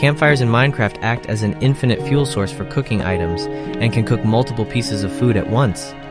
Campfires in Minecraft act as an infinite fuel source for cooking items and can cook multiple pieces of food at once.